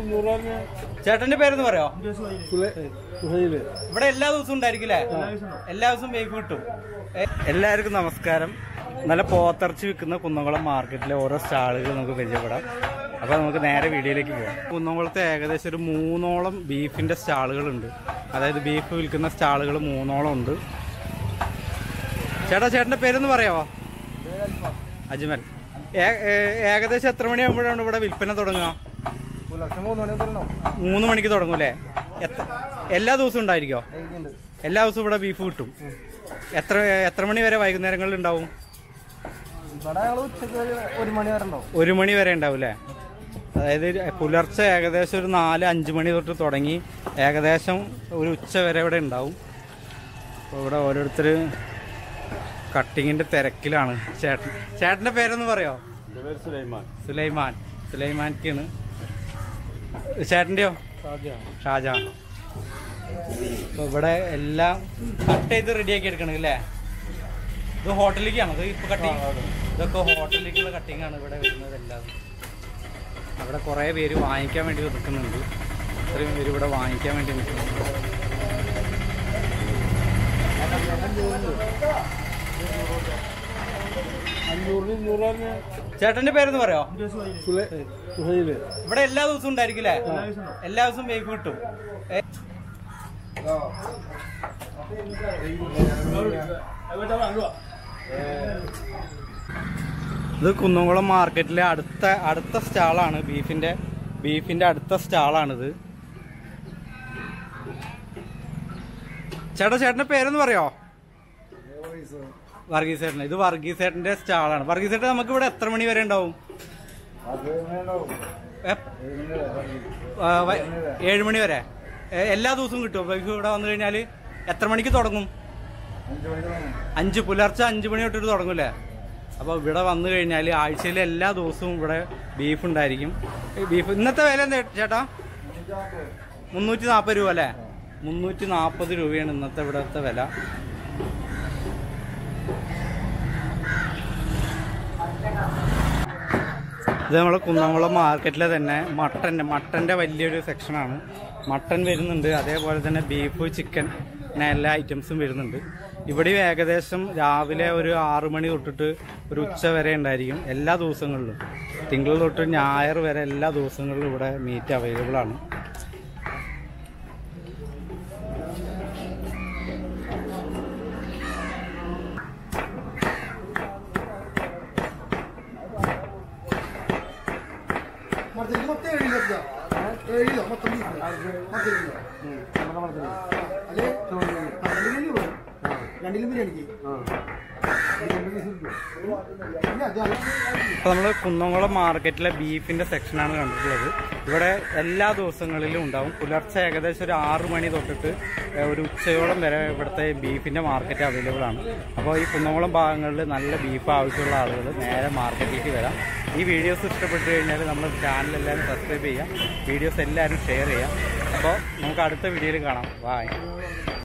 ചേട്ടന്റെ പേരെന്ന് പറയോ? ഇവിടെ എല്ലാ ദിവസവും ഉണ്ടായിരിക്കില്ലേ? എല്ലാ ദിവസവും ബീഫ് കിട്ടും. എല്ലാവർക്കും നമസ്കാരം. നല്ല പോത്തിറച്ചി വിൽക്കുന്ന കുന്നംകുളം മാർക്കറ്റിലെ ഓരോ സ്റ്റാളുകൾ നമുക്ക് പരിചയപ്പെടാം. അപ്പൊ നമുക്ക് നേരെ വീഡിയോയിലേക്ക് പോകാം. കുന്നംകുളത്ത് ഏകദേശം ഒരു 3ഓളം ബീഫിന്റെ സ്റ്റാളുകളുണ്ട്. അതായത് ബീഫ് വിൽക്കുന്ന സ്റ്റാളുകൾ 3ഓളം ഉണ്ട്. ചേട്ടന്റെ പേരെന്ന് പറയാവോ? അജ്മൽ. ഏകദേശം എത്ര മണിയാകുമ്പോഴാണ് ഇവിടെ വിൽപ്പന തുടങ്ങുക? 3 മണിക്ക് തുടങ്ങും അല്ലേ? എല്ലാ ദിവസവും ഉണ്ടായിരിക്കോ? എല്ലാ ദിവസവും ഇവിടെ ബീഫ് കിട്ടും. എത്ര മണി വരെ വൈകുന്നേരങ്ങളിൽ ഉണ്ടാവും? 1 മണി വരെ ഉണ്ടാവും അല്ലേ? അതായത് പുലർച്ചെ ഏകദേശം ഒരു 4-5 മണി തൊട്ട് തുടങ്ങി ഏകദേശം ഒരു ഉച്ച വരെ ഇവിടെ ഉണ്ടാവും. അപ്പോൾ ഇവിടെ ഓരോരുത്തർ കട്ടിങ്ങിന്റെ തിരക്കിലാണ്. ചേട്ടന്റെ പേരെന്ന് പറയോ? സുലൈമാൻക്കാണ്. ചേട്ടന്റെയോ? ഷാജാൻ. അപ്പൊ ഇവിടെ എല്ലാം കട്ട് ചെയ്ത് റെഡിയാക്കി എടുക്കണം അല്ലേ? ഇത് ഹോട്ടലിലേക്കാണ്. ഇത് ഇപ്പൊ കട്ടിങ്, ഇതൊക്കെ ഹോട്ടലിലേക്കുള്ള കട്ടിങ് ആണ് ഇവിടെ വരുന്നത് എല്ലാം. അവിടെ കുറെ പേര് വാങ്ങിക്കാൻ വേണ്ടി നിൽക്കുന്നുണ്ട്. ഇത്രയും പേര് ഇവിടെ വാങ്ങിക്കാൻ വേണ്ടി നിൽക്കുന്നുണ്ട്. ചേട്ടന്റെ പേരെന്ന് പറയോ? ഇവിടെ എല്ലാ ദിവസവും ഉണ്ടായിരിക്കില്ലേ? എല്ലാ ദിവസവും ബീഫ് കിട്ടും. ഇത് കുന്നംകുളം മാർക്കറ്റിലെ അടുത്ത സ്റ്റാളാണ്. ബീഫിന്റെ അടുത്ത സ്റ്റാളാണിത്. ചേട്ടന്റെ പേരെന്ന് പറയോ? വർഗീസേട്ടൻ. ഇത് വർഗീസേട്ടന്റെ സ്റ്റാളാണ്. വർഗീസേട്ടൻ നമുക്ക് ഇവിടെ എത്ര മണി വരെ ഉണ്ടാവും? 7 മണി വരെ എല്ലാ ദിവസവും കിട്ടും. ബീഫ് ഇവിടെ വന്നു കഴിഞ്ഞാല് എത്ര മണിക്ക് തുടങ്ങും? 5 പുലർച്ചെ 5 മണി തൊട്ടിട്ട് തുടങ്ങൂലേ? അപ്പോൾ ഇവിടെ വന്നു കഴിഞ്ഞാൽ ആഴ്ചയിൽ എല്ലാ ദിവസവും ഇവിടെ ബീഫ് ഉണ്ടായിരിക്കും. ബീഫ് ഇന്നത്തെ വില എന്താ ചേട്ടാ? 340 രൂപ അല്ലേ? 340 രൂപയാണ് ഇന്നത്തെ ഇവിടുത്തെ വില. ഇത് നമ്മളെ കുന്നംകുളം മാർക്കറ്റിലെ തന്നെ മട്ടന്റെ വലിയൊരു സെക്ഷനാണ്. മട്ടൻ വരുന്നുണ്ട്. അതേപോലെ തന്നെ ബീഫ്, ചിക്കൻ, അങ്ങനെ എല്ലാ ഐറ്റംസും വരുന്നുണ്ട്. ഇവിടെയും ഏകദേശം രാവിലെ ഒരു 6 മണി തൊട്ടിട്ട് ഒരു ഉച്ച വരെ ഉണ്ടായിരിക്കും എല്ലാ ദിവസങ്ങളിലും. തിങ്കൾ തൊട്ട് ഞായർ വരെ എല്ലാ ദിവസങ്ങളിലും ഇവിടെ മീറ്റ് അവൈലബിൾ ആണ്. അപ്പോൾ നമ്മൾ കുന്നംകുളം മാർക്കറ്റിലെ ബീഫിന്റെ സെക്ഷനാണ് കണ്ടിട്ടുള്ളത്. ഇവിടെ എല്ലാ ദിവസങ്ങളിലും ഉണ്ടാവും. പുലർച്ചെ ഏകദേശം ഒരു 6 മണി തൊട്ടിട്ട് ഒരു ഉച്ചയോളം വരെ ഇവിടുത്തെ ബീഫിന്റെ മാർക്കറ്റ് അവൈലബിൾ ആണ്. അപ്പോൾ ഈ കുന്നംകുളം ഭാഗങ്ങളിൽ നല്ല ബീഫ് ആവശ്യമുള്ള ആളുകൾ നേരെ മാർക്കറ്റിലേക്ക് വരാം. ഈ വീഡിയോസ് ഇഷ്ടപ്പെട്ടു കഴിഞ്ഞാൽ നമ്മുടെ ചാനൽ എല്ലാവരും സബ്സ്ക്രൈബ് ചെയ്യുക, വീഡിയോസ് എല്ലാവരും ഷെയർ ചെയ്യുക. അപ്പോൾ നമുക്ക് അടുത്ത വീഡിയോയിൽ കാണാം. ബൈ.